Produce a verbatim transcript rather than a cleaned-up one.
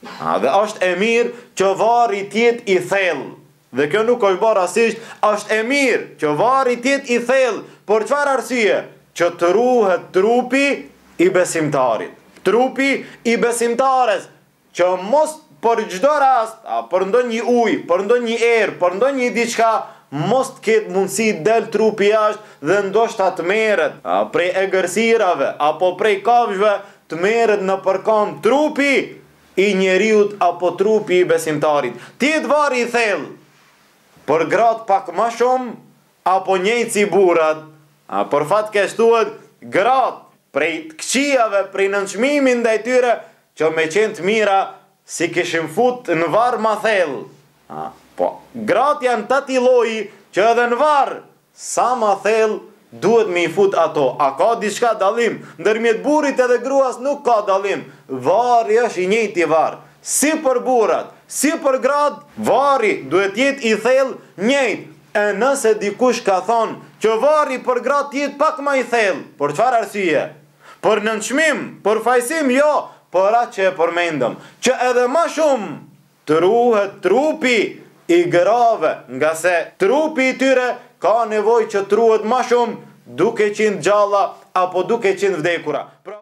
A, dhe është e mirë që varri tjetë i thellë. Dhe kjo nuk është bërë rasisht, është e mirë që varri tjetë i thellë. Por çfarë arsye? Që të ruhet trupi i besimtarit. Trupi i besimtares, që mos për çdo rast, a, për ndonjë ujë, për ndonjë erë, për ndonjë diçka, mos të ketë mundësi del trupi jashtë dhe ndoshta të merret a, prej egërsirave apo prej kafshëve, të merret në përkam trupi i njeriut apo trupi i besimtarit. Tjetë varri i thellë, për gratë pak më shumë apo njëjtë si burrat. A, për fat keq thuhet gratë prej të këqijave, prej nënçmimin ndaj tyre, që me qenë të mira si kishim fut në varr ma thellë. A, po, gratë janë të ati lloji që edhe në varr sa ma thellë duhet me i fut ato. A ka diçka dallim? Ndërmjet burrit edhe gruas nuk ka dallim. Varri është i njëjti varr. Si për burrat, si për gratë, varri duhet jetë i thellë njëjtë. E nëse dikush ka thonë që varri për gratë jetë pak më i thellë, për çfarë arsye? Për nënçmim, për fajsim, jo, për atë që e përmendëm, që edhe më shumë të ruhet trupi i grave, nga se trupi i tyre ka nevojë që të ruhet më shumë duke qenë gjalla apo duke qenë vdekura.